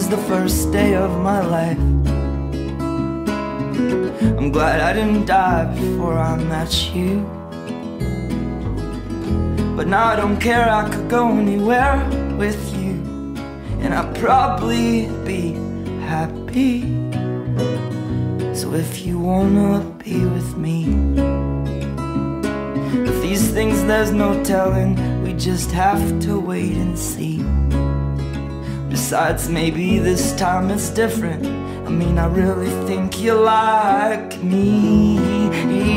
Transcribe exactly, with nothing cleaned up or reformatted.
the first day of my life. I'm glad I didn't die before I met you. But now I don't care, I could go anywhere with you, and I'd probably be happy. So if you wanna be with me, with these things there's no telling, we just have to wait and see. Besides, maybe this time it's different. I mean, I really think you like me.